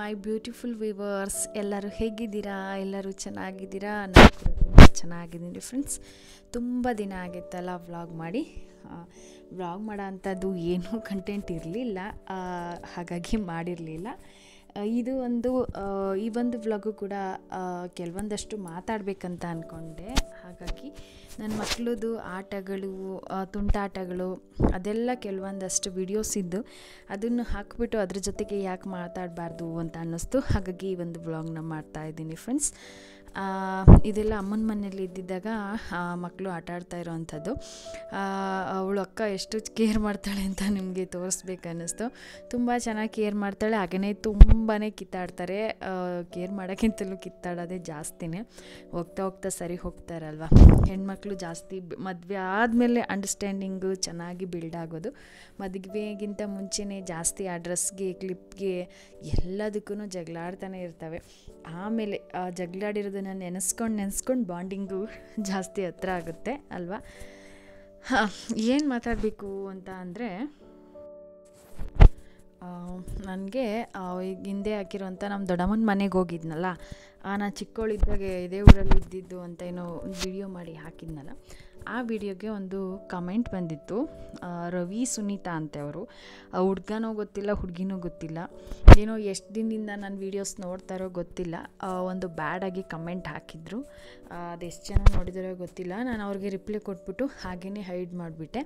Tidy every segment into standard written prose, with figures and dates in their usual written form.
Hi beautiful viewers, ಎಲ್ಲರೂ ಹೇಗಿದ್ದೀರಾ? ಎಲ್ಲರೂ ಚೆನ್ನಾಗಿದ್ದೀರಾ? ನಾನು ಕೂಡ ತುಂಬ ಚೆನ್ನಾಗಿದ್ದೀನಿ ಫ್ರೆಂಡ್ಸ್. ತುಂಬ ದಿನ ಆಗಿತ್ತಲ್ಲ ವ್ಲಾಗ್ ಮಾಡಿ. ವ್ಲಾಗ್ ಮಾಡೋ ಅಂಥದ್ದು ಏನೂ ಕಂಟೆಂಟ್ ಇರಲಿಲ್ಲ, ಹಾಗಾಗಿ ಮಾಡಿರಲಿಲ್ಲ. ಈ ಒಂದು ವ್ಲಾಗು ಕೂಡ ಕೆಲವೊಂದಷ್ಟು ಮಾತಾಡಬೇಕಂತ ಅಂದ್ಕೊಂಡೆ. ಹಾಗಾಗಿ ನನ್ನ ಮಕ್ಕಳದು ಆಟಗಳು, ತುಂಟಾಟಗಳು ಅದೆಲ್ಲ ಕೆಲವೊಂದಷ್ಟು ವಿಡಿಯೋಸ್ ಇದ್ದು ಅದನ್ನು ಹಾಕಿಬಿಟ್ಟು ಅದ್ರ ಜೊತೆಗೆ ಯಾಕೆ ಮಾತಾಡಬಾರ್ದು ಅಂತ ಅನ್ನಿಸ್ತು. ಹಾಗಾಗಿ ಈ ಒಂದು ವ್ಲಾಗ್ನ ಮಾಡ್ತಾಯಿದ್ದೀನಿ ಫ್ರೆಂಡ್ಸ್. ಇದೆಲ್ಲ ಅಮ್ಮನ ಮನೇಲಿ ಇದ್ದಿದ್ದಾಗ ಮಕ್ಕಳು ಆಟ ಆಡ್ತಾ ಇರೋವಂಥದ್ದು. ಅವಳು ಅಕ್ಕ ಎಷ್ಟು ಕೇರ್ ಮಾಡ್ತಾಳೆ ಅಂತ ನಿಮಗೆ ತೋರಿಸ್ಬೇಕನ್ನಿಸ್ತು. ತುಂಬ ಚೆನ್ನಾಗಿ ಕೇರ್ ಮಾಡ್ತಾಳೆ, ಹಾಗೆಯೇ ತುಂಬಾ ಕಿತ್ತಾಡ್ತಾರೆ. ಕೇರ್ ಮಾಡೋಕ್ಕಿಂತಲೂ ಕಿತ್ತಾಡೋದೇ ಜಾಸ್ತಿನೇ. ಹೋಗ್ತಾ ಹೋಗ್ತಾ ಸರಿ ಹೋಗ್ತಾರಲ್ವ. ಹೆಣ್ಮಕ್ಳು ಜಾಸ್ತಿ ಮದುವೆ ಆದಮೇಲೆ ಅಂಡರ್ಸ್ಟ್ಯಾಂಡಿಂಗು ಚೆನ್ನಾಗಿ ಬಿಲ್ಡ್ ಆಗೋದು. ಮದುವೆಗಿಂತ ಮುಂಚೆನೇ ಜಾಸ್ತಿ ಆ ಡ್ರೆಸ್ಗೆ, ಕ್ಲಿಪ್ಗೆ ಎಲ್ಲದಕ್ಕೂ ಜಗಳಾಡ್ತಾನೆ ಇರ್ತವೆ. ಆಮೇಲೆ ಜಗಳಾಡಿರೋದನ್ನು ನೆನೆಸ್ಕೊಂಡು ಬಾಂಡಿಂಗು ಜಾಸ್ತಿ ಹತ್ರ ಆಗುತ್ತೆ ಅಲ್ವಾ. ಏನು ಮಾತಾಡಬೇಕು ಅಂತ ಅಂದರೆ, ನನಗೆ ಈಗ ಹಿಂದೆ ಹಾಕಿರೋಂಥ ನಮ್ಮ ದೊಡ್ಡಮ್ಮನ ಮನೆಗೆ ಹೋಗಿದ್ನಲ್ಲ, ನಾನು ಚಿಕ್ಕವಳಿದ್ದಾಗ ಇದೇ ಊರಲ್ಲಿ ಇದ್ದಿದ್ದು ಅಂತ ಏನೋ ಒಂದು ವಿಡಿಯೋ ಮಾಡಿ ಹಾಕಿದ್ನಲ್ಲ, ಆ ವಿಡಿಯೋಗೆ ಒಂದು ಕಮೆಂಟ್ ಬಂದಿತ್ತು. ರವಿ ಸುನೀತಾ ಅಂತೆಯವರು. ಹುಡ್ಗನೋ ಗೊತ್ತಿಲ್ಲ, ಹುಡುಗಿನೋ ಗೊತ್ತಿಲ್ಲ, ಏನೋ ಎಷ್ಟು ದಿನದಿಂದ ನನ್ನ ವೀಡಿಯೋಸ್ ನೋಡ್ತಾರೋ ಗೊತ್ತಿಲ್ಲ, ಒಂದು ಬ್ಯಾಡಾಗಿ ಕಮೆಂಟ್ ಹಾಕಿದ್ರು. ಅದೆಷ್ಟು ಜನ ನೋಡಿದಾರೋ ಗೊತ್ತಿಲ್ಲ. ನಾನು ಅವ್ರಿಗೆ ರಿಪ್ಲೈ ಕೊಟ್ಬಿಟ್ಟು ಹಾಗೆಯೇ ಹೈಡ್ ಮಾಡಿಬಿಟ್ಟೆ.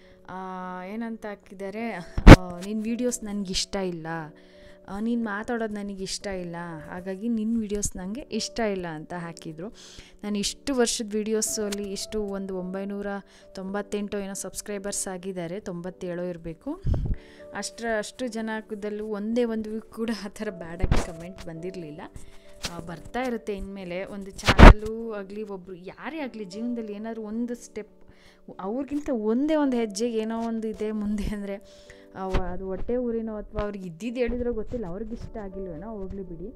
ಏನಂತ ಹಾಕಿದ್ದಾರೆ, ನಿನ್ನ ವೀಡಿಯೋಸ್ ನನಗಿಷ್ಟ ಇಲ್ಲ, ನೀನು ಮಾತಾಡೋದು ನನಗಿಷ್ಟ ಇಲ್ಲ, ಹಾಗಾಗಿ ನಿನ್ನ ವೀಡಿಯೋಸ್ ನನಗೆ ಇಷ್ಟ ಇಲ್ಲ ಅಂತ ಹಾಕಿದರು. ನಾನು ಇಷ್ಟು ವರ್ಷದ ವೀಡಿಯೋಸಲ್ಲಿ ಒಂದು 998 ಏನೋ ಸಬ್ಸ್ಕ್ರೈಬರ್ಸ್ ಆಗಿದ್ದಾರೆ, 97 ಇರಬೇಕು. ಅಷ್ಟು ಜನದಲ್ಲೂ ಒಂದೇ ಒಂದು ಕೂಡ ಆ ಥರ ಬ್ಯಾಡಾಗಿ ಕಮೆಂಟ್ ಬಂದಿರಲಿಲ್ಲ. ಬರ್ತಾ ಇರುತ್ತೆ ಇನ್ಮೇಲೆ. ಒಂದು ಚಾನಲ್ಲು ಆಗಲಿ, ಒಬ್ಬರು ಯಾರೇ ಆಗಲಿ ಜೀವನದಲ್ಲಿ ಏನಾದರೂ ಒಂದು ಸ್ಟೆಪ್ ಅವ್ರಿಗಿಂತ ಒಂದೇ ಒಂದು ಹೆಜ್ಜೆ ಏನೋ ಒಂದು ಇದೆ ಮುಂದೆ ಅಂದರೆ, ಅದು ಹೊಟ್ಟೆ ಊರಿನೋ ಅಥವಾ ಅವ್ರಿಗೆ ಇದ್ದಿದ್ದು ಹೇಳಿದ್ರೋ ಗೊತ್ತಿಲ್ಲ, ಅವ್ರಿಗೆ ಇಷ್ಟ ಆಗಿಲ್ವೇನೋ, ಹೋಗಲಿ ಬಿಡಿ.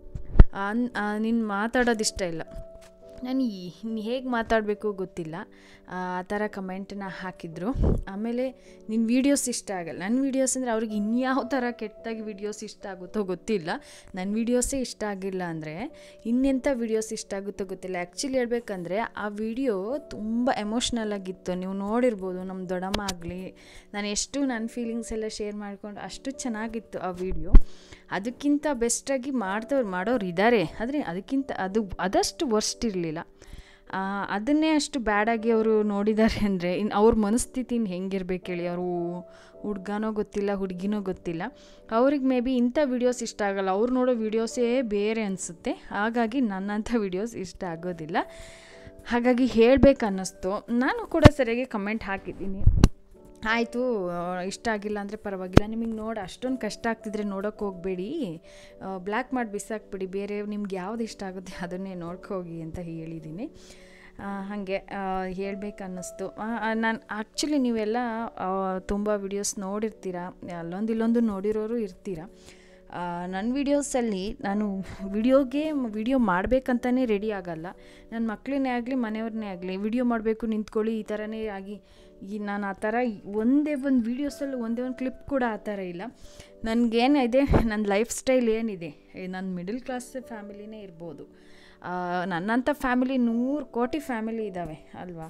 ನೀನು ಮಾತಾಡೋದು ಇಷ್ಟ ಇಲ್ಲ, ನಾನು ಹೇಗೆ ಮಾತಾಡಬೇಕು ಗೊತ್ತಿಲ್ಲ, ಆ ಥರ ಕಮೆಂಟನ್ನ ಹಾಕಿದ್ರು. ಆಮೇಲೆ ನಿನ್ನ ವೀಡಿಯೋಸ್ ಇಷ್ಟ ಆಗಲ್ಲ. ನನ್ನ ವೀಡಿಯೋಸ್ ಅಂದರೆ ಅವ್ರಿಗೆ ಇನ್ಯಾವ ಥರ ಕೆಟ್ಟದಾಗಿ ವೀಡಿಯೋಸ್ ಇಷ್ಟ ಆಗುತ್ತೋ ಗೊತ್ತಿಲ್ಲ. ನನ್ನ ವೀಡಿಯೋಸೇ ಇಷ್ಟ ಆಗಿಲ್ಲ ಅಂದರೆ ಇನ್ನೆಂಥ ವೀಡಿಯೋಸ್ ಇಷ್ಟ ಆಗುತ್ತೋ ಗೊತ್ತಿಲ್ಲ. ಆ್ಯಕ್ಚುಲಿ ಹೇಳ್ಬೇಕಂದ್ರೆ ಆ ವಿಡಿಯೋ ತುಂಬ ಎಮೋಷ್ನಲ್ ಆಗಿತ್ತು. ನೀವು ನೋಡಿರ್ಬೋದು, ನಮ್ಮ ದೊಡ್ಡಮ್ಮ ಆಗಲಿ, ನಾನು ಎಷ್ಟು ನನ್ನ ಫೀಲಿಂಗ್ಸ್ ಎಲ್ಲ ಶೇರ್ ಮಾಡ್ಕೊಂಡು ಅಷ್ಟು ಚೆನ್ನಾಗಿತ್ತು ಆ ವಿಡಿಯೋ. ಅದಕ್ಕಿಂತ ಬೆಸ್ಟಾಗಿ ಮಾಡೋರು ಇದ್ದಾರೆ, ಆದರೆ ಅದಷ್ಟು ವರ್ಸ್ಟ್ ಇರಲಿಲ್ಲ. ಅದನ್ನೇ ಅಷ್ಟು ಬ್ಯಾಡಾಗಿ ಅವರು ನೋಡಿದ್ದಾರೆ ಅಂದರೆ ಅವ್ರ ಮನಸ್ಥಿತಿ ಹೆಂಗಿರ್ಬೇಕು ಹೇಳಿ. ಅವರು ಹುಡ್ಗನೋ ಗೊತ್ತಿಲ್ಲ, ಹುಡುಗಿನೋ ಗೊತ್ತಿಲ್ಲ, ಅವ್ರಿಗೆ ಮೇ ಬಿ ಇಂಥ ವೀಡಿಯೋಸ್ ಇಷ್ಟ ಆಗೋಲ್ಲ. ಅವ್ರು ನೋಡೋ ವೀಡಿಯೋಸೇ ಬೇರೆ ಅನಿಸುತ್ತೆ. ಹಾಗಾಗಿ ನನ್ನಂಥ ವೀಡಿಯೋಸ್ ಇಷ್ಟ ಆಗೋದಿಲ್ಲ. ಹಾಗಾಗಿ ಹೇಳಬೇಕು ಅನ್ನಿಸ್ತು. ನಾನು ಕೂಡ ಸರಿಯಾಗಿ ಕಮೆಂಟ್ ಹಾಕಿದ್ದೀನಿ. ಆಯಿತು, ಇಷ್ಟ ಆಗಿಲ್ಲ ಅಂದರೆ ಪರವಾಗಿಲ್ಲ, ನಿಮಗೆ ಅಷ್ಟೊಂದು ಕಷ್ಟ ಆಗ್ತಿದ್ರೆ ನೋಡೋಕ್ಕೆ ಹೋಗಬೇಡಿ, ಬ್ಲ್ಯಾಕ್ ಮಾಡಿ ಬಿಸಾಕ್ಬಿಡಿ, ಬೇರೆ ನಿಮ್ಗೆ ಯಾವ್ದು ಇಷ್ಟ ಆಗುತ್ತೆ ಅದನ್ನೇ ನೋಡ್ಕೋಗಿ ಅಂತ ಹೇಳಿದ್ದೀನಿ. ಹಾಗೆ ಹೇಳಬೇಕು ಅನ್ನಿಸ್ತು. ನಾನು ಆ್ಯಕ್ಚುಲಿ ನೀವೆಲ್ಲ ತುಂಬ ವಿಡಿಯೋಸ್ ನೋಡಿರ್ತೀರ, ಅಲ್ಲೊಂದು ನೋಡಿರೋರು ಇರ್ತೀರ. ನನ್ನ ವೀಡಿಯೋಸಲ್ಲಿ ನಾನು ವಿಡಿಯೋ ಮಾಡಬೇಕಂತಲೇ ರೆಡಿ ಆಗಲ್ಲ. ನನ್ನ ಮಕ್ಕಳನ್ನೇ ಆಗಲಿ, ಮನೆಯವ್ರನ್ನೇ ಆಗಲಿ, ವಿಡಿಯೋ ಮಾಡಬೇಕು ನಿಂತ್ಕೊಳ್ಳಿ ಈ ಥರನೇ ಆಗಿ, ನಾನು ಆ ಥರ ಒಂದೇ ಒಂದು ವೀಡಿಯೋಸಲ್ಲಿ ಒಂದೇ ಒಂದು ಕ್ಲಿಪ್ ಕೂಡ ಆ ಥರ ಇಲ್ಲ. ನನಗೇನಿದೆ, ನನ್ನ ಲೈಫ್ ಸ್ಟೈಲ್ ಏನಿದೆ, ನನ್ನ ಮಿಡಲ್ ಕ್ಲಾಸ್ ಫ್ಯಾಮಿಲಿನೇ ಇರ್ಬೋದು. ನನ್ನಂಥ ಫ್ಯಾಮಿಲಿ 100 ಕೋಟಿ ಫ್ಯಾಮಿಲಿ ಇದ್ದಾವೆ ಅಲ್ವಾ.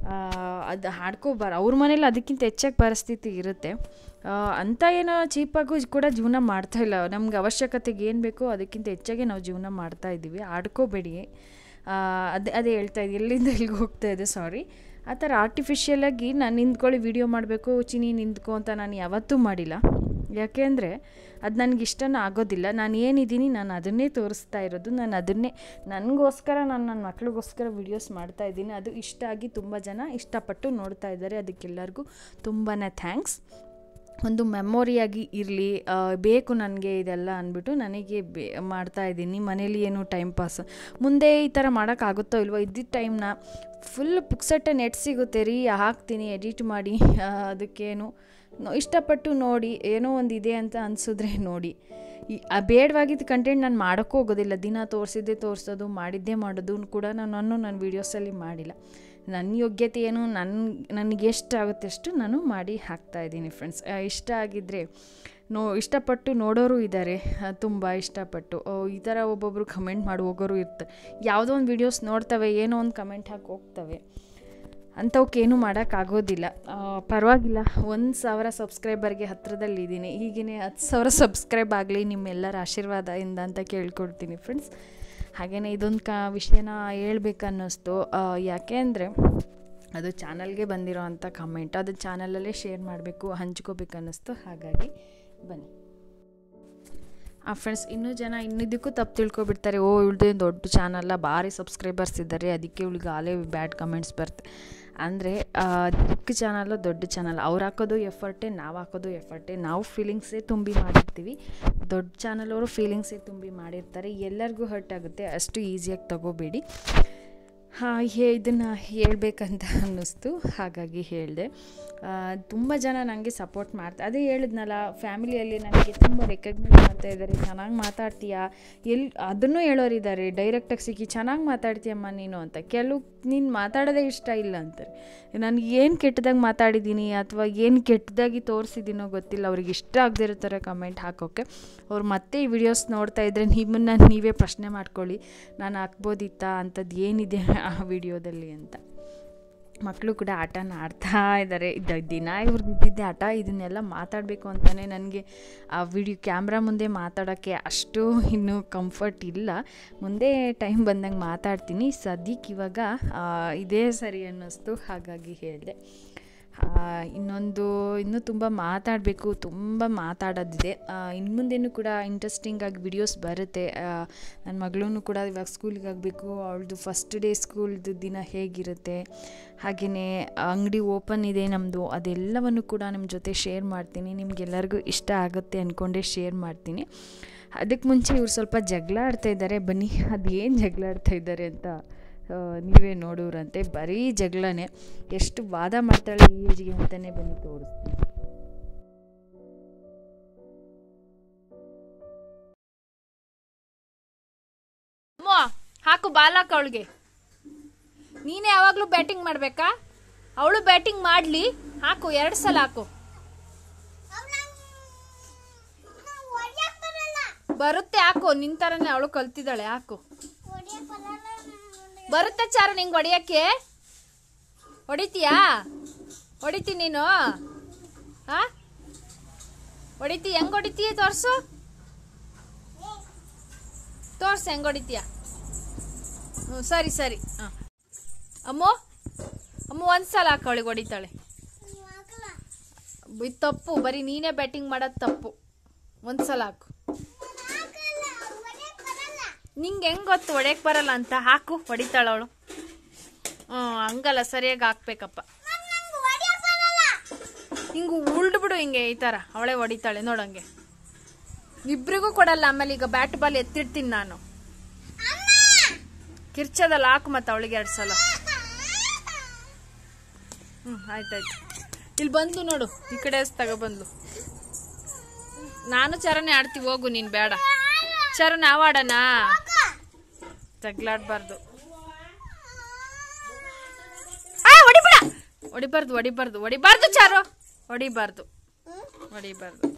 ಅದು ಅವ್ರ ಮನೇಲಿ ಅದಕ್ಕಿಂತ ಹೆಚ್ಚಾಗಿ ಪರಿಸ್ಥಿತಿ ಇರುತ್ತೆ. ಅಂಥ ಏನೋ ಚೀಪಾಗೂ ಕೂಡ ಜೀವನ ಮಾಡ್ತಾಯಿಲ್ಲ. ನಮ್ಗೆ ಅವಶ್ಯಕತೆಗೆ ಏನು ಬೇಕೋ ಅದಕ್ಕಿಂತ ಹೆಚ್ಚಾಗಿ ನಾವು ಜೀವನ ಮಾಡ್ತಾಯಿದ್ದೀವಿ. ಆಡ್ಕೋಬೇಡಿ. ಅದೇ ಹೇಳ್ತಾಯಿದ್ದೆ, ಎಲ್ಲಿಂದ ಎಲ್ಲಿಗೆ ಹೋಗ್ತಾಯಿದ್ದೆ, ಸಾರಿ. ಆ ಥರ ಆರ್ಟಿಫಿಷಿಯಲಾಗಿ ನಾನು ನಿಂತ್ಕೊಳ್ಳಿ ವಿಡಿಯೋ ಮಾಡಬೇಕು, ಚಿನಿ ನಿಂತ್ಕೊ ಅಂತ ನಾನು ಯಾವತ್ತೂ ಮಾಡಿಲ್ಲ. ಯಾಕೆ ಅಂದರೆ ಅದು ನನಗಿಷ್ಟನೂ ಆಗೋದಿಲ್ಲ. ನಾನು ಏನಿದ್ದೀನಿ ನಾನು ಅದನ್ನೇ ತೋರಿಸ್ತಾ ಇರೋದು. ನಾನು ಅದನ್ನೇ ನನಗೋಸ್ಕರ, ನನ್ನ ಮಕ್ಳಿಗೋಸ್ಕರ ವೀಡಿಯೋಸ್ ಮಾಡ್ತಾಯಿದ್ದೀನಿ. ಅದು ಇಷ್ಟ ಆಗಿ ತುಂಬ ಜನ ಇಷ್ಟಪಟ್ಟು ನೋಡ್ತಾ ಇದ್ದಾರೆ. ಅದಕ್ಕೆಲ್ಲರಿಗೂ ತುಂಬಾ ಥ್ಯಾಂಕ್ಸ್. ಒಂದು ಮೆಮೊರಿಯಾಗಿ ಇರಲಿ, ಬೇಕು ನನಗೆ ಇದೆಲ್ಲ ಅಂದ್ಬಿಟ್ಟು ನನಗೆ ಮಾಡ್ತಾಯಿದ್ದೀನಿ. ಮನೇಲಿ ಏನು ಟೈಮ್ ಪಾಸ್, ಮುಂದೆ ಈ ಥರ ಮಾಡೋಕ್ಕಾಗುತ್ತೋ ಇಲ್ವೋ, ಇದ್ದಿದ್ದ ಟೈಮ್ನ ಫುಲ್ ಪುಕ್ಸಟ್ಟೆ ನೆಟ್ ಸಿಗುತ್ತೆ ರೀ, ಹಾಕ್ತೀನಿ ಎಡಿಟ್ ಮಾಡಿ. ಅದಕ್ಕೇನು ಇಷ್ಟಪಟ್ಟು ನೋಡಿ, ಏನೋ ಒಂದು ಇದೆ ಅಂತ ಅನಿಸಿದ್ರೆ ನೋಡಿ. ಬೇಡವಾಗಿದ್ದ ಕಂಟೆಂಟ್ ನಾನು ಮಾಡೋಕ್ಕೂ ಹೋಗೋದಿಲ್ಲ. ದಿನ ತೋರಿಸೋದು, ಮಾಡಿದ್ದೇ ಮಾಡೋದು ಕೂಡ ನನ್ನ ವೀಡಿಯೋಸಲ್ಲಿ ಮಾಡಿಲ್ಲ. ನನ್ನ ಯೋಗ್ಯತೆ ಏನು, ನನಗೆ ಎಷ್ಟು ಆಗುತ್ತೆ ಅಷ್ಟು ನಾನು ಮಾಡಿ ಹಾಕ್ತಾಯಿದ್ದೀನಿ ಫ್ರೆಂಡ್ಸ್. ಇಷ್ಟ ಆಗಿದ್ದರೆ ಇಷ್ಟಪಟ್ಟು ನೋಡೋರು ಇದ್ದಾರೆ, ತುಂಬ ಇಷ್ಟಪಟ್ಟು. ಈ ಥರ ಒಬ್ಬೊಬ್ಬರು ಕಮೆಂಟ್ ಮಾಡಿ ಹೋಗೋರು ಇರ್ತಾರೆ. ಯಾವುದೋ ಒಂದು ವೀಡಿಯೋಸ್ ನೋಡ್ತವೆ, ಏನೋ ಒಂದು ಕಮೆಂಟ್ ಹಾಕಿ ಹೋಗ್ತವೆ, ಅಂಥವಕ್ಕೇನು ಮಾಡೋಕ್ಕಾಗೋದಿಲ್ಲ. ಪರವಾಗಿಲ್ಲ, 1,000 ಸಬ್ಸ್ಕ್ರೈಬರ್ಗೆ ಹತ್ತಿರದಲ್ಲಿದ್ದೀನಿ. ಹೀಗೇ 10,000 ಸಬ್ಸ್ಕ್ರೈಬ್ ಆಗಲಿ ನಿಮ್ಮೆಲ್ಲರ ಆಶೀರ್ವಾದದಿಂದ ಅಂತ ಕೇಳ್ಕೊಡ್ತೀನಿ ಫ್ರೆಂಡ್ಸ್. ಹಾಗೆಯೇ ಇದೊಂದು ವಿಷಯನ ಹೇಳ್ಬೇಕನ್ನಿಸ್ತು. ಯಾಕೆ ಅಂದರೆ ಅದು ಚಾನಲ್ಗೆ ಬಂದಿರೋ ಅಂಥ ಕಮೆಂಟ್, ಅದು ಚಾನಲಲ್ಲೇ ಶೇರ್ ಮಾಡಬೇಕು, ಹಂಚ್ಕೋಬೇಕನ್ನಿಸ್ತು. ಹಾಗಾಗಿ ಬನ್ನಿ ಫ್ರೆಂಡ್ಸ್. ಇನ್ನೂ ಜನ ಇನ್ನಿದ್ದಕ್ಕೂ ತಪ್ಪು ತಿಳ್ಕೊಬಿಡ್ತಾರೆ, ಇವಳ್ದು ದೊಡ್ಡ ಚಾನಲ್ಲ, ಭಾರಿ ಸಬ್ಸ್ಕ್ರೈಬರ್ಸ್ ಇದ್ದಾರೆ, ಅದಕ್ಕೆ ಇವಳಿಗೆ ಆಲೇ ಬ್ಯಾಡ್ ಕಮೆಂಟ್ಸ್ ಬರುತ್ತೆ ಅಂದರೆ. ಚಿಕ್ಕ ಚಾನಲ್ಲು ದೊಡ್ಡ ಚಾನಲ್, ಅವ್ರು ಹಾಕೋದು ಎಫರ್ಟೇ, ನಾವು ಹಾಕೋದು ಎಫರ್ಟೇ. ನಾವು ಫೀಲಿಂಗ್ಸೇ ತುಂಬಿ ಮಾಡಿರ್ತೀವಿ, ದೊಡ್ಡ ಚಾನಲವರು ಫೀಲಿಂಗ್ಸೇ ತುಂಬಿ ಮಾಡಿರ್ತಾರೆ. ಎಲ್ಲರಿಗೂ ಹರ್ಟ್ ಆಗುತ್ತೆ, ಅಷ್ಟು ಈಸಿಯಾಗಿ ತಗೋಬೇಡಿ. ಇದನ್ನು ಹೇಳ್ಬೇಕಂತ ಅನ್ನಿಸ್ತು, ಹಾಗಾಗಿ ಹೇಳಿದೆ. ತುಂಬ ಜನ ನನಗೆ ಸಪೋರ್ಟ್ ಮಾಡ್ತಾರೆ. ಅದೇ ಹೇಳಿದ್ನಲ್ಲ, ಫ್ಯಾಮಿಲಿಯಲ್ಲಿ ನನಗೆ ತುಂಬ ರೆಕಗ್ನೈಸ್ ಮಾಡ್ತಾ ಇದ್ದಾರೆ, ಚೆನ್ನಾಗಿ ಮಾತಾಡ್ತೀಯಾ, ಅದನ್ನು ಹೇಳೋರಿದ್ದಾರೆ, ಡೈರೆಕ್ಟಾಗಿ ಸಿಕ್ಕಿ ಚೆನ್ನಾಗಿ ಮಾತಾಡ್ತೀಯಮ್ಮ ನೀನು ಅಂತ. ಕೆಲವು ನೀನು ಮಾತಾಡೋದೇ ಇಷ್ಟ ಇಲ್ಲ ಅಂತಾರೆ. ನನಗೆ ಏನು ಕೆಟ್ಟದಾಗಿ ಮಾತಾಡಿದ್ದೀನಿ ಅಥವಾ ಏನು ಕೆಟ್ಟದಾಗಿ ತೋರಿಸಿದ್ದೀನೋ ಗೊತ್ತಿಲ್ಲ, ಅವ್ರಿಗೆ ಇಷ್ಟ ಆಗದೆ ಇರೋ ಥರ ಕಮೆಂಟ್ ಹಾಕೋಕ್ಕೆ. ಅವ್ರು ಮತ್ತೆ ಈ ವಿಡಿಯೋಸ್ ನೋಡ್ತಾ ಇದ್ದರೆ ನಿಮ್ಮನ್ನು ನೀವೇ ಪ್ರಶ್ನೆ ಮಾಡ್ಕೊಳ್ಳಿ, ನಾನು ಹಾಕ್ಬೋದಿತ್ತಾ ಅಂಥದ್ದು ಏನಿದೆ ಆ ವಿಡಿಯೋದಲ್ಲಿ ಅಂತ. ಮಕ್ಕಳು ಕೂಡ ಆಟನ ಆಡ್ತಾ ಇದ್ದಾರೆ. ದಿನ ಇವ್ರದ್ದು ಇದ್ದಿದ್ದೆ ಆಟ. ಇದನ್ನೆಲ್ಲ ಮಾತಾಡಬೇಕು ಅಂತಲೇ ನನಗೆ ಆ ಕ್ಯಾಮ್ರಾ ಮುಂದೆ ಮಾತಾಡೋಕ್ಕೆ ಅಷ್ಟು ಇನ್ನೂ ಕಂಫರ್ಟ್ ಇಲ್ಲ. ಮುಂದೆ ಟೈಮ್ ಬಂದಂಗೆ ಮಾತಾಡ್ತೀನಿ. ಸದ್ಯಕ್ಕೆ ಇವಾಗ ಇದೇ ಸರಿ ಅನ್ನಿಸ್ತು, ಹಾಗಾಗಿ ಹೇಳಿದೆ. ಇನ್ನೂ ತುಂಬ ಮಾತಾಡಬೇಕು, ತುಂಬ ಮಾತಾಡೋದಿದೆ. ಇನ್ನು ಮುಂದೆನೂ ಕೂಡ ಇಂಟ್ರೆಸ್ಟಿಂಗಾಗಿ ವಿಡಿಯೋಸ್ ಬರುತ್ತೆ. ನನ್ನ ಮಗಳೂ ಕೂಡ ಇವಾಗ ಸ್ಕೂಲಿಗೆ ಆಗಬೇಕು, ಅವಳದು ಫಸ್ಟ್ ಡೇ ಸ್ಕೂಲ್ದು ದಿನ ಹೇಗಿರುತ್ತೆ, ಹಾಗೆಯೇ ಅಂಗಡಿ ಓಪನ್ ಇದೆ ನಮ್ಮದು, ಅದೆಲ್ಲವನ್ನು ಕೂಡ ನಿಮ್ಮ ಜೊತೆ ಶೇರ್ ಮಾಡ್ತೀನಿ. ನಿಮಗೆಲ್ಲರಿಗೂ ಇಷ್ಟ ಆಗುತ್ತೆ ಅಂದ್ಕೊಂಡೇ ಶೇರ್ ಮಾಡ್ತೀನಿ. ಅದಕ್ಕೆ ಮುಂಚೆ ಇವ್ರು ಸ್ವಲ್ಪ ಜಗಳ ಆಡ್ತಾ ಇದ್ದಾರೆ. ಬನ್ನಿ ಅದೇನು ಜಗಳ ಆಡ್ತಾ ಇದ್ದಾರೆ ಅಂತ ನೀವೇ ನೋಡೋರಂತೆ. ಬರೀ ಜಗಳನೇ, ಎಷ್ಟು ವಾದ ಮಾಡ್ತಾಳೆ ಈ ಏಜ್ಗೆ ಅಂತಲೇ ಬನ್ನಿ ತೋರಿಸ್ತೀನಿ. ಹಾಕು ಬಾಲಾಕ ಅವಳಿಗೆ. ನೀನೇ ಯಾವಾಗಲೂ ಬ್ಯಾಟಿಂಗ್ ಮಾಡ್ಬೇಕಾ? ಅವಳು ಬ್ಯಾಟಿಂಗ್ ಮಾಡ್ಲಿ, ಹಾಕು 2 ಸಲ ಹಾಕು. ಬರುತ್ತೆ, ಹಾಕು. ನಿನ್ ತರನೇ ಅವಳು ಕಲ್ತಿದ್ದಾಳೆ, ಹಾಕು. ಬರುತ್ತೆ ಚಾರು ನಿಂಗೆ ಹೊಡಿಯಕ್ಕೆ? ಹೊಡಿತೀಯಾ? ಹೊಡಿತಿ ನೀನು? ಹೊಡಿತಿ? ಹೆಂಗ್ ಹೊಡಿತೀಯ? ತೋರ್ಸು, ತೋರ್ಸು ಹೆಂಗ್ ಹೊಡಿತೀಯ. ಸರಿ ಸರಿ. ಅಮ್ಮು 1 ಸಲ ಹಾಕವಳಿಗೆ ಹೊಡಿತಾಳೆ. ತಪ್ಪು, ಬರೀ ನೀನೇ ಬ್ಯಾಟಿಂಗ್ ಮಾಡೋದು ತಪ್ಪು. 1 ಸಲ ಹಾಕು. ನಿಂಗೆ ಹೆಂಗ್ ಗೊತ್ತು ಹೊಡೆಯಕ್ಕೆ ಬರಲ್ಲ ಅಂತ? ಹಾಕು, ಹೊಡಿತಾಳವಳು. ಹಂಗಲ್ಲ, ಸರಿಯಾಗಿ ಹಾಕ್ಬೇಕಪ್ಪ. ಹಿಂಗೆ ಉಲ್ಡ್ ಬಿಡು, ಹಿಂಗೆ ಈ ಥರ ಅವಳೇ ಹೊಡಿತಾಳೆ ನೋಡಂಗೆ. ಇಬ್ರಿಗೂ ಕೊಡಲ್ಲ. ಆಮೇಲೆ ಈಗ ಬ್ಯಾಟ್ ಬಾಲ್ ಎತ್ತಿಡ್ತೀನಿ ನಾನು. ಕಿರ್ಚದಲ್ಲ, ಹಾಕು ಮತ್ತೆ ಅವಳಿಗೆ 2 ಸಲ. ಆಯ್ತಾಯ್ತು. ಇಲ್ಲಿ ಬಂದು ನೋಡು, ಈ ಕಡೆ ತಗೊಬಂದ್ಲು. ನಾನು ಚರನೆ ಆಡ್ತೀವಿ, ಹೋಗು ನೀನು. ಬೇಡ ಚರಣ, ನಾವು ಆಡೋಣ. ಜಗ್ಲಾಡ್ಬಾರ್ದು, ಹೊಡಿಬಾರ್ದು ಹೊಡಿಬಾರ್ದು ಹೊಡಿಬಾರ್ದು ಚಾರು, ಹೊಡಿಬಾರ್ದು ಹೊಡಿಬಾರ್ದು.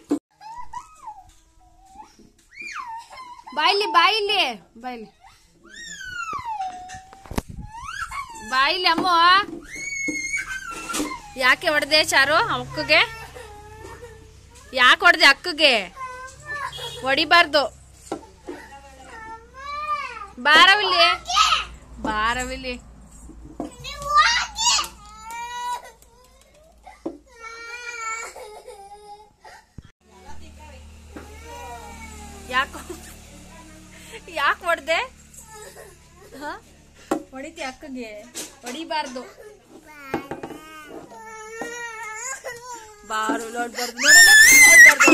ಬಾಯಿಲಿ ಬಾಯಿಲಿ ಬಾಯಿಲಿ ಬಾಯಿಲಿ. ಅಮ್ಮ ಯಾಕೆ ಹೊಡೆದೆ ಚಾರು? ಅಕ್ಕಗೆ ಯಾಕೆ ಹೊಡೆದೆ? ಅಕ್ಕಗೆ ಹೊಡಿಬಾರ್ದು. ಬಾರವಿಲ್ಲಿ ಬಾರವಿಲ್ಲಿ. ಯಾಕೋ ಯಾಕೆ ಹೊಡೆದೆ? ಹೊಡಿತಿ ಅಕ್ಕಗೆ? ಹೊಡಿಬಾರ್ದು. ಬಾರು ನೋಡ್ಬಾರ್ದು, ನೋಡ್ಬಾರ್ದು.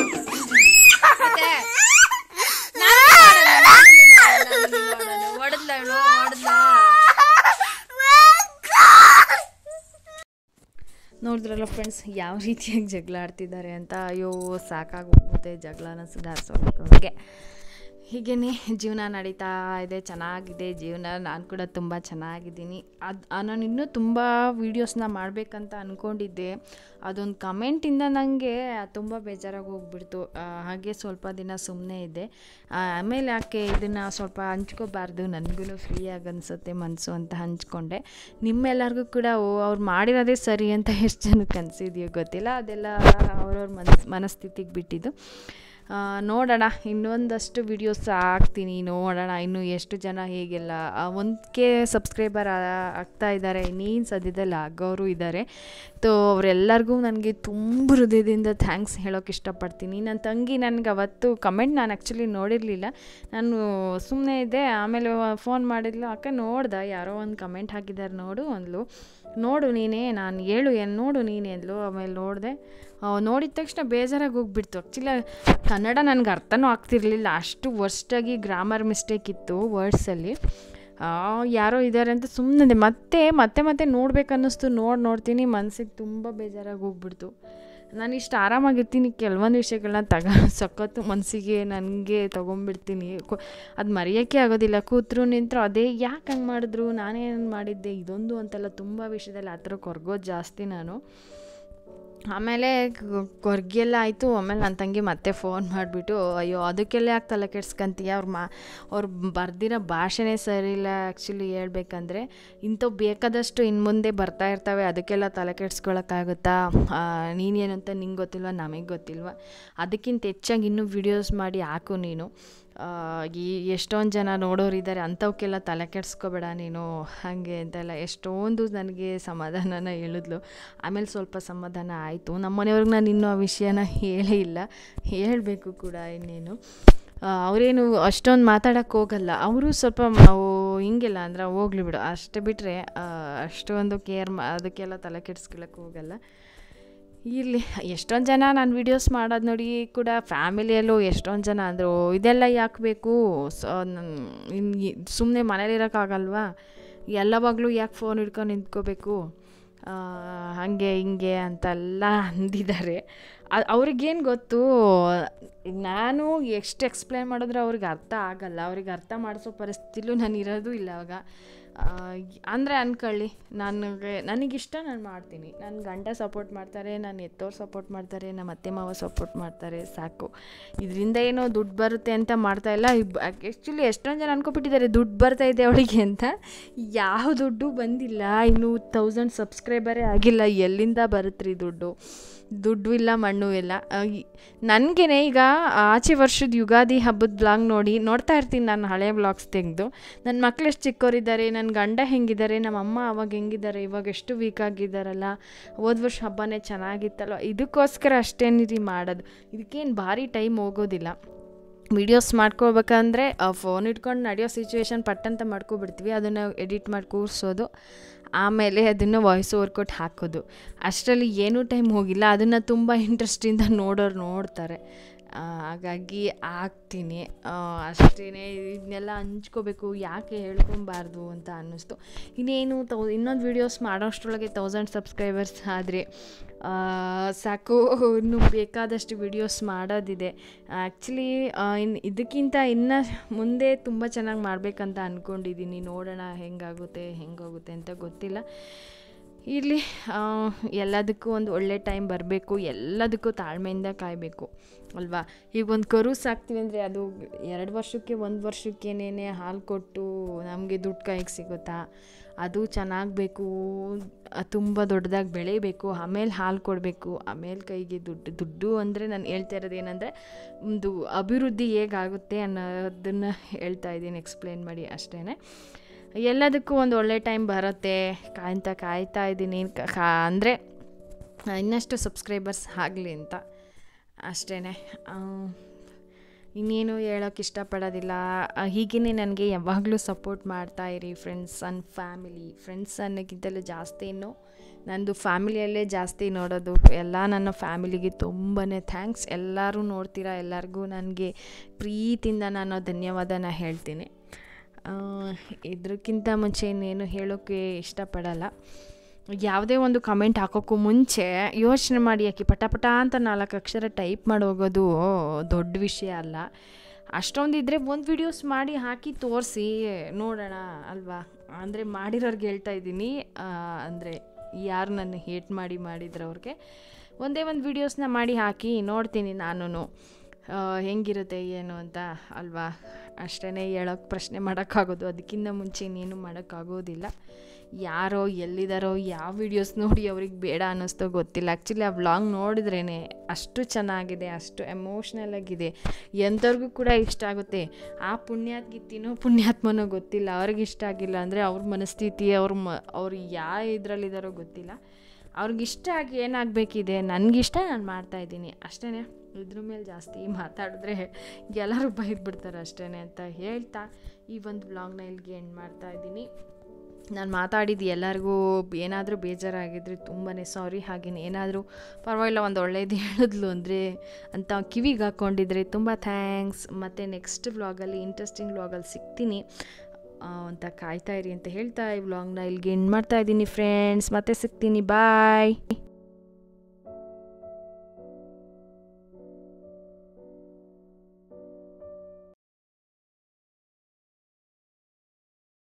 ಹೊಡೆದ್ಲ ಇವಳು, ಹೊಡೆದ್ಲ. ನೋಡಿದ್ರಲ್ಲ ಫ್ರೆಂಡ್ಸ್, ಯಾವ ರೀತಿಯಾಗಿ ಜಗಳ ಆಡ್ತಿದ್ದಾರೆ ಅಂತ. ಅಯ್ಯೋ ಸಾಕಾಗೋಗುತ್ತೆ ಜಗಳನ ಸುಧಾರಿಸೋದಕ್ಕೆ. ಹೀಗೇ ಜೀವನ ನಡೀತಾ ಇದೆ, ಚೆನ್ನಾಗಿದೆ ಜೀವನ. ನಾನು ಕೂಡ ತುಂಬ ಚೆನ್ನಾಗಿದ್ದೀನಿ. ನಾನು ಇನ್ನೂ ತುಂಬ ವೀಡಿಯೋಸ್ನ ಮಾಡಬೇಕಂತ ಅಂದ್ಕೊಂಡಿದ್ದೆ. ಅದೊಂದು ಕಮೆಂಟಿಂದ ನನಗೆ ತುಂಬ ಬೇಜಾರಾಗಿ ಹೋಗ್ಬಿಡ್ತು. ಹಾಗೆ ಸ್ವಲ್ಪ ದಿನ ಸುಮ್ಮನೆ ಇದ್ದೆ. ಆಮೇಲೆ ಯಾಕೆ ಇದನ್ನು ಸ್ವಲ್ಪ ಹಂಚ್ಕೋಬಾರ್ದು, ನನಗೂ ಫ್ರೀಯಾಗಿ ಅನಿಸುತ್ತೆ ಮನಸ್ಸು ಅಂತ ಹಂಚ್ಕೊಂಡೆ. ನಿಮ್ಮೆಲ್ಲರಿಗೂ ಕೂಡ ಅವ್ರು ಮಾಡಿರೋದೇ ಸರಿ ಅಂತ ಎಷ್ಟು ಜನಕ್ಕೆ ಅನಿಸಿದೆಯೋ ಗೊತ್ತಿಲ್ಲ. ಅದೆಲ್ಲ ಅವ್ರವ್ರ ಮನಸ್ಥಿತಿಗೆ ಬಿಟ್ಟಿದ್ದು. ನೋಡೋಣ, ಇನ್ನೊಂದಷ್ಟು ವೀಡಿಯೋಸ್ ಹಾಕ್ತೀನಿ, ನೋಡೋಣ ಇನ್ನು ಎಷ್ಟು ಜನ ಹೇಗೆಲ್ಲ 1K ಸಬ್ಸ್ಕ್ರೈಬರ್ ಆಗ್ತಾ ಇದ್ದಾರೆ. ಇನ್ನೇನು ಸದ್ಯದಲ್ಲಿ ಆಗೋರು ಇದ್ದಾರೆ. ಅವರೆಲ್ಲರಿಗೂ ನನಗೆ ತುಂಬ ಹೃದಯದಿಂದ ಥ್ಯಾಂಕ್ಸ್ ಹೇಳೋಕೆ ಇಷ್ಟಪಡ್ತೀನಿ. ನನ್ನ ತಂಗಿ ನನಗೆ ಅವತ್ತು ಕಮೆಂಟ್ ನಾನು ಆ್ಯಕ್ಚುಲಿ ನೋಡಿರಲಿಲ್ಲ, ನಾನು ಸುಮ್ಮನೆ ಇದ್ದೆ. ಆಮೇಲೆ ಫೋನ್ ಮಾಡಿದ್ಲು, ಅಕ್ಕ ನೋಡ್ದೆ ಯಾರೋ ಒಂದು ಕಮೆಂಟ್ ಹಾಕಿದ್ದಾರೆ ನೋಡು ನೀನೇ, ನಾನು ನೋಡು ನೀನೇ ಅಂದ್ಲು. ಆಮೇಲೆ ನೋಡಿದ ತಕ್ಷಣ ಬೇಜಾರಾಗಿ ಹೋಗ್ಬಿಡ್ತು. ಆ್ಯಕ್ಚುಲಿ ಕನ್ನಡ ನನಗೆ ಅರ್ಥನೂ ಆಗ್ತಿರ್ಲಿಲ್ಲ, ಅಷ್ಟು ವರ್ಸ್ಟಾಗಿ ಗ್ರಾಮರ್ ಮಿಸ್ಟೇಕ್ ಇತ್ತು ವರ್ಡ್ಸಲ್ಲಿ. ಯಾರೋ ಇದ್ದಾರೆ ಅಂತ ಸುಮ್ಮನೆ ಮತ್ತೆ ನೋಡ್ಬೇಕನ್ನಿಸ್ತು. ನೋಡ್ತೀನಿ ಮನಸ್ಸಿಗೆ ತುಂಬ ಬೇಜಾರಾಗಿ ಹೋಗ್ಬಿಡ್ತು. ನಾನು ಇಷ್ಟು ಆರಾಮಾಗಿರ್ತೀನಿ, ಕೆಲವೊಂದು ವಿಷಯಗಳನ್ನ ಸಖತ್ತು ಮನಸ್ಸಿಗೆ ನನಗೆ ತೊಗೊಂಬಿಡ್ತೀನಿ. ಅದು ಮರೆಯೋಕ್ಕೆ ಆಗೋದಿಲ್ಲ. ಕೂತ್ರು ನಿಂತರು ಅದೇ ಯಾಕೆ ಹಂಗೆ ಮಾಡಿದ್ರು, ನಾನೇನು ಮಾಡಿದ್ದೆ, ಇದೊಂದು ಅಂತೆಲ್ಲ ತುಂಬ ವಿಷಯದಲ್ಲಿ ಆ ಥರ ಕೊರಗೋದು ಜಾಸ್ತಿ ನಾನು. ಆಮೇಲೆ ಕೊರ್ಗೆಲ್ಲ ಆಯಿತು. ಆಮೇಲೆ ನನ್ನ ತಂಗಿ ಮತ್ತೆ ಫೋನ್ ಮಾಡಿಬಿಟ್ಟು, ಅಯ್ಯೋ ಅದಕ್ಕೆಲ್ಲ ಯಾಕೆ ತಲೆ ಕೆಡ್ಸ್ಕೊಂತೀಯ, ಅವ್ರು ಬರ್ದಿರೋ ಭಾಷೆನೇ ಸರಿ ಇಲ್ಲ. ಆ್ಯಕ್ಚುಲಿ ಹೇಳ್ಬೇಕಂದ್ರೆ ಇಂಥವು ಬೇಕಾದಷ್ಟು ಇನ್ನು ಮುಂದೆ ಬರ್ತಾ ಇರ್ತವೆ, ಅದಕ್ಕೆಲ್ಲ ತಲೆ ಕೆಡ್ಸ್ಕೊಳಕ್ಕಾಗುತ್ತಾ, ನೀನೇನು ಅಂತ ನಿಂಗೆ ಗೊತ್ತಿಲ್ವ, ನಮಗೆ ಗೊತ್ತಿಲ್ವ, ಅದಕ್ಕಿಂತ ಹೆಚ್ಚಾಗಿ ಇನ್ನೂ ವೀಡಿಯೋಸ್ ಮಾಡಿ ಹಾಕು ನೀನು. ಎಷ್ಟೊಂದು ಜನ ನೋಡೋರಿದ್ದಾರೆ, ಅಂಥವಕ್ಕೆಲ್ಲ ತಲೆ ಕೆಡಿಸ್ಕೋಬೇಡ ನೀನು, ಹಾಗೆ ಅಂತೆಲ್ಲ ಎಷ್ಟೊಂದು ನನಗೆ ಸಮಾಧಾನನ ಹೇಳಿದ್ಲು. ಆಮೇಲೆ ಸ್ವಲ್ಪ ಸಮಾಧಾನ ಆಯಿತು. ನಮ್ಮ ಮನೆಯವ್ರಿಗೆ ನಾನು ಇನ್ನೂ ಆ ವಿಷಯನ ಹೇಳೇ ಇಲ್ಲ, ಹೇಳಬೇಕು ಕೂಡ ಇನ್ನೇನು. ಅವರೇನು ಅಷ್ಟೊಂದು ಮಾತಾಡೋಕ್ಕೆ ಹೋಗಲ್ಲ, ಅವರು ಸ್ವಲ್ಪ ಹಿಂಗೆಲ್ಲ ಅಂದ್ರೆ ಹೋಗ್ಲಿ ಬಿಡು ಅಷ್ಟೇ, ಬಿಟ್ಟರೆ ಅಷ್ಟೊಂದು ಅದಕ್ಕೆಲ್ಲ ತಲೆ ಕೆಡಿಸ್ಕೊಳ್ಳೋಕ್ಕೆ ಹೋಗಲ್ಲ. ಇರಲಿ, ಎಷ್ಟೊಂದು ಜನ ನಾನು ವೀಡಿಯೋಸ್ ಮಾಡೋದು ನೋಡಿ ಕೂಡ ಫ್ಯಾಮಿಲಿಯಲ್ಲೂ ಎಷ್ಟೊಂದು ಜನ ಅಂದರು, ಇದೆಲ್ಲ ಯಾಕೆ ಬೇಕು, ಸುಮ್ಮನೆ ಮನೇಲಿರೋಕ್ಕಾಗಲ್ವಾ, ಎಲ್ಲವಾಗಲೂ ಯಾಕೆ ಫೋನ್ ಹಿಡ್ಕೊಂಡು ನಿಂತ್ಕೋಬೇಕು, ಹಾಗೆ ಹಿಂಗೆ ಅಂತೆಲ್ಲ ಅಂದಿದ್ದಾರೆ. ಅವ್ರಿಗೇನು ಗೊತ್ತು, ನಾನು ಎಷ್ಟು ಎಕ್ಸ್ಪ್ಲೇನ್ ಮಾಡಿದ್ರೆ ಅವ್ರಿಗೆ ಅರ್ಥ ಆಗಲ್ಲ. ಅವ್ರಿಗೆ ಅರ್ಥ ಮಾಡಿಸೋ ಪರಿಸ್ಥಿತಿಲೂ ನಾನು ಇರೋದು ಇಲ್ಲ ಅವಾಗ. ಅಂದರೆ ಅಂದ್ಕೊಳ್ಳಿ, ನನಗಿಷ್ಟ ನಾನು ಮಾಡ್ತೀನಿ, ನನ್ನ ಗಂಡ ಸಪೋರ್ಟ್ ಮಾಡ್ತಾರೆ, ನಾನು ಎತ್ತೋರು ಸಪೋರ್ಟ್ ಮಾಡ್ತಾರೆ, ನಮ್ಮ ಅತ್ತೆ ಮಾವ ಸಪೋರ್ಟ್ ಮಾಡ್ತಾರೆ, ಸಾಕು. ಇದರಿಂದ ಏನೋ ದುಡ್ಡು ಬರುತ್ತೆ ಅಂತ ಮಾಡ್ತಾಯಿಲ್ಲ. ಆ್ಯಕ್ಚುಲಿ ಎಷ್ಟೊಂದು ಜನ ಅನ್ಕೊಬಿಟ್ಟಿದ್ದಾರೆ ದುಡ್ಡು ಬರ್ತಾಯಿದೆ ಅವಳಿಗೆ ಅಂತ. ಯಾವ ದುಡ್ಡು ಬಂದಿಲ್ಲ, ಇನ್ನೂ 1000 ಸಬ್ಸ್ಕ್ರೈಬರೇ ಆಗಿಲ್ಲ, ಎಲ್ಲಿಂದ ಬರುತ್ತ್ರಿ ದುಡ್ಡು ಇಲ್ಲ, ಮಣ್ಣು ಇಲ್ಲ. ನನಗೇನೆ ಈಗ ಆಚೆ ವರ್ಷದ ಯುಗಾದಿ ಹಬ್ಬದ ಬ್ಲಾಗ್ ನೋಡ್ತಾ ಇರ್ತೀನಿ ನಾನು, ಹಳೆ ಬ್ಲಾಗ್ಸ್ ತೆಗೆದು. ನನ್ನ ಮಕ್ಳು ಎಷ್ಟು ಚಿಕ್ಕವರಿದ್ದಾರೆ, ನನ್ನ ಗಂಡ ಹೆಂಗಿದ್ದಾರೆ, ನಮ್ಮ ಅಮ್ಮ ಅವಾಗ ಹೆಂಗಿದ್ದಾರೆ, ಇವಾಗ ಎಷ್ಟು ವೀಕ್ ಆಗಿದ್ದಾರಲ್ಲ, ಹೋದ ವರ್ಷ ಹಬ್ಬನೇ ಚೆನ್ನಾಗಿತ್ತಲ್ವ, ಇದಕ್ಕೋಸ್ಕರ ಅಷ್ಟೇನಿರಿ ಮಾಡೋದು. ಇದಕ್ಕೇನು ಭಾರಿ ಟೈಮ್ ಹೋಗೋದಿಲ್ಲ. ವೀಡಿಯೋಸ್ ಮಾಡ್ಕೋಬೇಕಂದ್ರೆ ಫೋನ್ ಇಟ್ಕೊಂಡು ನಡೆಯೋ ಸಿಚುವೇಶನ್ ಪಟ್ಟಂತ ಮಾಡ್ಕೊಬಿಡ್ತೀವಿ, ಅದನ್ನು ಎಡಿಟ್ ಮಾಡಿ ಕೂರಿಸೋದು, ಆಮೇಲೆ ಅದನ್ನು ವಾಯ್ಸ್ ಓವರ್ ಕೊಟ್ಟು ಹಾಕೋದು. ಅಷ್ಟರಲ್ಲಿ ಏನೂ ಟೈಮ್ ಹೋಗಿಲ್ಲ. ಅದನ್ನು ತುಂಬ ಇಂಟ್ರೆಸ್ಟಿಂದ ನೋಡ್ತಾರೆ. ಹಾಗಾಗಿ ಆಗ್ತೀನಿ ಅಷ್ಟೇ. ಇದನ್ನೆಲ್ಲ ಹಂಚ್ಕೋಬೇಕು, ಯಾಕೆ ಹೇಳ್ಕೊಬಾರ್ದು ಅಂತ ಅನ್ನಿಸ್ತು. ಇನ್ನೇನು ಇನ್ನೊಂದು ವೀಡಿಯೋಸ್ ಮಾಡೋಷ್ಟರೊಳಗೆ 1000 ಸಬ್ಸ್ಕ್ರೈಬರ್ಸ್ ಆದರೆ ಸಾಕು. ಇನ್ನು ಬೇಕಾದಷ್ಟು ವೀಡಿಯೋಸ್ ಮಾಡೋದಿದೆ. ಆ್ಯಕ್ಚುಲಿ ಇದಕ್ಕಿಂತ ಇನ್ನು ಮುಂದೆ ತುಂಬ ಚೆನ್ನಾಗಿ ಮಾಡಬೇಕಂತ ಅಂದ್ಕೊಂಡಿದ್ದೀನಿ. ನೋಡೋಣ ಹೆಂಗಾಗುತ್ತೆ ಅಂತ ಗೊತ್ತಿಲ್ಲ. ಇರಲಿ, ಎಲ್ಲದಕ್ಕೂ ಒಂದು ಒಳ್ಳೆ ಟೈಮ್ ಬರಬೇಕು, ಎಲ್ಲದಕ್ಕೂ ತಾಳ್ಮೆಯಿಂದ ಕಾಯಬೇಕು ಅಲ್ವಾ. ಈಗ ಒಂದು ಕರು ಸಾಕ್ತೀವಿ ಅಂದರೆ ಅದು 2 ವರ್ಷಕ್ಕೆ 1 ವರ್ಷಕ್ಕೇನೇ ಹಾಲು ಕೊಟ್ಟು ನಮಗೆ ದುಡ್ಡು ಕೈಗೆ ಸಿಗುತ್ತಾ, ಅದು ಚೆನ್ನಾಗಬೇಕು, ತುಂಬ ದೊಡ್ಡದಾಗಿ ಬೆಳೆಯಬೇಕು, ಆಮೇಲೆ ಹಾಲು ಕೊಡಬೇಕು, ಆಮೇಲೆ ಕೈಗೆ ದುಡ್ಡು ಅಂದರೆ ನಾನು ಹೇಳ್ತಾ ಇರೋದು ಏನಂದರೆ ಒಂದು ಅಭಿವೃದ್ಧಿ ಹೇಗಾಗುತ್ತೆ ಅನ್ನೋದನ್ನು ಹೇಳ್ತಾ ಇದ್ದೀನಿ, ಎಕ್ಸ್ಪ್ಲೇನ್ ಮಾಡಿ ಅಷ್ಟೇ. ಎಲ್ಲದಕ್ಕೂ ಒಂದು ಒಳ್ಳೆ ಟೈಮ್ ಬರುತ್ತೆ, ಕಾಯ್ತಾ ಇದ್ದೀನಿ. ಅಂದರೆ ಇನ್ನಷ್ಟು ಸಬ್ಸ್ಕ್ರೈಬರ್ಸ್ ಆಗಲಿ ಅಂತ ಅಷ್ಟೇ. ಇನ್ನೇನು ಹೇಳೋಕ್ಕೆ ಇಷ್ಟಪಡೋದಿಲ್ಲ. ಹೀಗೇ ನನಗೆ ಯಾವಾಗಲೂ ಸಪೋರ್ಟ್ ಮಾಡ್ತಾಯಿರಿ ಫ್ರೆಂಡ್ಸ್ ಆ್ಯಂಡ್ ಫ್ಯಾಮಿಲಿ. ಫ್ರೆಂಡ್ಸ್ ಅನ್ನೋಕ್ಕಿಂತಲೂ ಜಾಸ್ತಿ ನಂದು ಫ್ಯಾಮಿಲಿಯಲ್ಲೇ ಜಾಸ್ತಿ ನೋಡೋದು. ಎಲ್ಲ ನನ್ನ ಫ್ಯಾಮಿಲಿಗೆ ತುಂಬಾ ಥ್ಯಾಂಕ್ಸ್. ಎಲ್ಲರೂ ನೋಡ್ತೀರಾ, ಎಲ್ಲರಿಗೂ ನನಗೆ ಪ್ರೀತಿಯಿಂದ ನಾನು ಧನ್ಯವಾದನ ಹೇಳ್ತೀನಿ. ಇದಕ್ಕಿಂತ ಮುಂಚೆ ಇನ್ನೇನು ಹೇಳೋಕ್ಕೆ ಇಷ್ಟಪಡಲ್ಲ. ಯಾವುದೇ ಒಂದು ಕಮೆಂಟ್ ಹಾಕೋಕ್ಕೂ ಮುಂಚೆ ಯೋಚನೆ ಮಾಡಿ ಹಾಕಿ. ಪಟ ಅಂತ 4 ಅಕ್ಷರ ಟೈಪ್ ಮಾಡಿ ಹೋಗೋದು ದೊಡ್ಡ ವಿಷಯ ಅಲ್ಲ. ಅಷ್ಟೊಂದಿದ್ರೆ ಒಂದು ವೀಡಿಯೋಸ್ ಮಾಡಿ ಹಾಕಿ ತೋರಿಸಿ ನೋಡೋಣ ಅಲ್ವಾ. ಅಂದರೆ ಮಾಡಿರೋರ್ಗೆ ಹೇಳ್ತಾ ಇದ್ದೀನಿ, ಅಂದರೆ ಯಾರು ನನ್ನ ಹೇಟ್ ಮಾಡಿದ್ರೆ ಅವ್ರಿಗೆ ಒಂದೇ ಒಂದು ವೀಡಿಯೋಸ್ನ ಮಾಡಿ ಹಾಕಿ ನೋಡ್ತೀನಿ ನಾನು ಹೆಂಗಿರುತ್ತೆ ಏನು ಅಂತ ಅಲ್ವಾ. ಅಷ್ಟೇ ಹೇಳೋಕ್ಕೆ ಪ್ರಶ್ನೆ ಮಾಡೋಕ್ಕಾಗೋದು, ಅದಕ್ಕಿಂತ ಮುಂಚೆ ಇನ್ನೇನು ಮಾಡೋಕ್ಕಾಗೋದಿಲ್ಲ. ಯಾರೋ ಎಲ್ಲಿದ್ದಾರೋ ಯಾವ ವೀಡಿಯೋಸ್ ನೋಡಿ ಅವ್ರಿಗೆ ಬೇಡ ಅನ್ನಿಸ್ತೋ ಗೊತ್ತಿಲ್ಲ. ಆ್ಯಕ್ಚುಲಿ ಆ ವ್ಲಾಗ್ ನೋಡಿದ್ರೇ ಅಷ್ಟು ಚೆನ್ನಾಗಿದೆ, ಅಷ್ಟು ಎಮೋಷ್ನಲ್ ಆಗಿದೆ, ಎಂಥವ್ರಿಗೂ ಕೂಡ ಇಷ್ಟ ಆಗುತ್ತೆ. ಆ ಪುಣ್ಯಾತ್ಮನೋ ಗೊತ್ತಿಲ್ಲ, ಅವ್ರಿಗೆ ಇಷ್ಟ ಆಗಿಲ್ಲ ಅಂದರೆ ಅವ್ರ ಮನಸ್ಥಿತಿ ಅವ್ರು ಯಾವ ಇದರಲ್ಲಿದ್ದಾರೋ ಗೊತ್ತಿಲ್ಲ. ಅವ್ರಿಗಿಷ್ಟ ಆಗಿ ಏನಾಗಬೇಕಿದೆ, ನನಗಿಷ್ಟ, ನಾನು ಮಾಡ್ತಾಯಿದ್ದೀನಿ ಅಷ್ಟೇ. ಇದ್ರ ಮೇಲೆ ಜಾಸ್ತಿ ಮಾತಾಡಿದ್ರೆ ಎಲ್ಲರೂ ಬೈದ್ಬಿಡ್ತಾರೆ ಅಷ್ಟೇ ಅಂತ ಹೇಳ್ತಾ ಈ ಒಂದು ವ್ಲಾಗ್ನ ಇಲ್ಲಿಗೆ ಎಂಡ್ ಮಾಡ್ತಾಯಿದ್ದೀನಿ. ನಾನು ಮಾತಾಡಿದ್ದು ಎಲ್ಲರಿಗೂ ಏನಾದರೂ ಬೇಜಾರಾಗಿದ್ದರೆ ತುಂಬಾ ಸಾರಿ. ಹಾಗೆಯೇ ಏನಾದರೂ ಪರವಾಗಿಲ್ಲ ಒಂದು ಒಳ್ಳೇದು ಹೇಳಿದ್ಲು ಅಂದರೆ ಅಂತ ಕಿವಿಗೆ ಹಾಕ್ಕೊಂಡಿದ್ರೆ ತುಂಬ ಥ್ಯಾಂಕ್ಸ್. ಮತ್ತು ನೆಕ್ಸ್ಟ್ ವ್ಲಾಗಲ್ಲಿ ಇಂಟ್ರೆಸ್ಟಿಂಗ್ ವ್ಲಾಗಲ್ಲಿ ಸಿಗ್ತೀನಿ ಅಂತ ಕಾಯ್ತಾ ಇರಿ ಅಂತ ಹೇಳ್ತಾ ಈ ವ್ಲಾಗ್ನ ಇಲ್ಲಿಗೆ ಎಂಡ್ ಮಾಡ್ತಾಯಿದ್ದೀನಿ ಫ್ರೆಂಡ್ಸ್. ಮತ್ತೆ ಸಿಗ್ತೀನಿ, ಬಾಯ್.